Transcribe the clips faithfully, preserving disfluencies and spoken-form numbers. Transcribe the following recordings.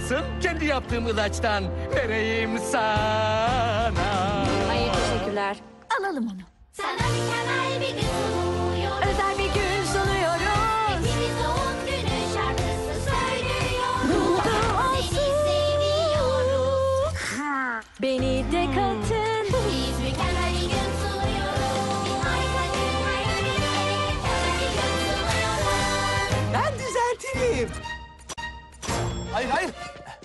mısın? Kendi yaptığım ilaçtan vereyim sana. Hayır, teşekkürler. Alalım onu. Sana mükemmel bir gün sunuyorum. Özel bir gün sunuyoruz. Hepimiz doğum günü şarkısı söylüyoruz. Kutlu Seni olsun. seviyoruz. Beni de katın. Biz mükemmel bir gün sunuyoruz. Bir harika gün her gün mükemmel bir gün sunuyoruz. Ben düzeltirim. Hayır hayır.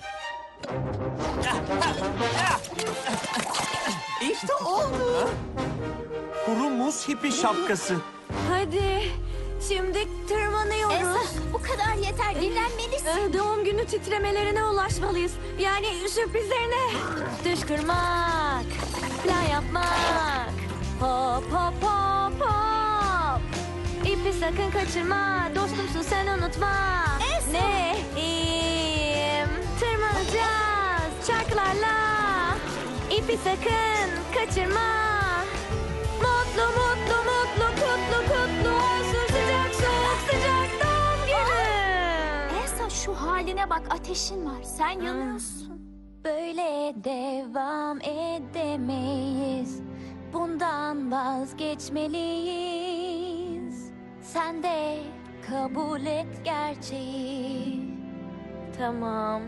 İşte oldu. Kuru muz hippi şapkası. Hadi. Şimdi tırmanıyoruz. Esra, bu kadar yeter. Dinlenmelisin. Ee, Doğum günü titremelerine ulaşmalıyız. Yani sürprizlerine. Düş kırmak. Plan yapmak. Hop hop hop hop. İpi sakın kaçırma. Dostumsun sen unutma. Esra. Ne? İyiyim. Tırmanacağız. Çarklarla. İpi sakın kaçırma. Mutlu mutlu mutlu kutlu kutlu olsun sıcak soğuk sıcak doğum günü. Esra, şu haline bak. Ateşin var. Sen yanıyorsun. Böyle devam edemeyiz. Bundan vazgeçmeliyiz. Sen de kabul et gerçeği. Tamam.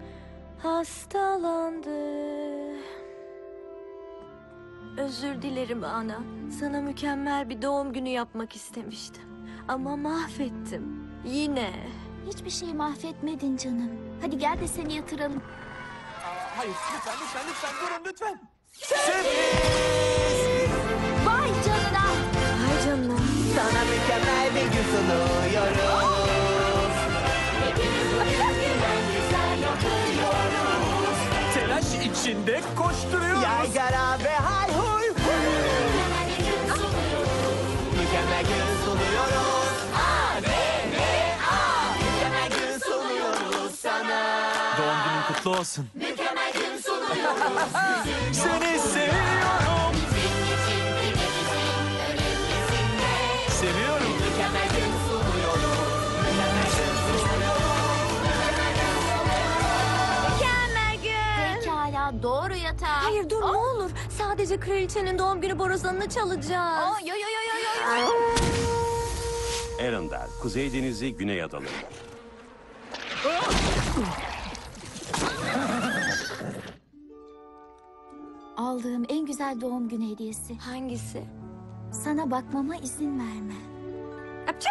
Hastalandı. Özür dilerim Ana. Sana mükemmel bir doğum günü yapmak istemiştim. Ama mahvettim. Yine. Hiçbir şeyi mahvetmedin canım. Hadi gel de seni yatıralım. Hayır lütfen lütfen lütfen durun lütfen. Vay canına. Ay canına. Sana mükemmel bir gün sunuyoruz. Hepimiz bugün güven güzel yapıyoruz. Telaş içinde koşturuyoruz. Yaygara ve hay huy. Mükemmel bir gün sunuyoruz. Mükemmel gün sunuyoruz. A, B, B, A. Mükemmel gün sunuyoruz sana. Doğum günün kutlu olsun. Mükemmel gün sunuyoruz. Seni seviyorum. Bizim için hepimizin önemlisin de. Seviyorum. Mükemmel gün sunuyoruz. Mükemmel gün sunuyoruz. Mükemmel gün. Pekala, doğru yatağa. Hayır dur ne olur. Sadece kraliçenin doğum günü borazanını çalacağız. Aa, yo yo yo yo yo. Arendelle, Kuzey Denizi, Güney Adaları. Aldığım en güzel doğum günü hediyesi. Hangisi? Sana bakmama izin verme. Apça.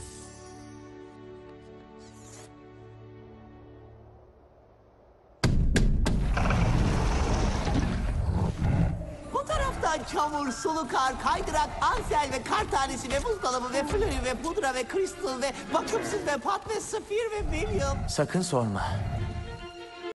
Bu taraftan çamur, sulu kar, kaydırak, ansel ve kar tanesi ve buzdolabı ve flori ve pudra ve kristal ve bakımsız ve pat ve safir ve William. Sakın sorma.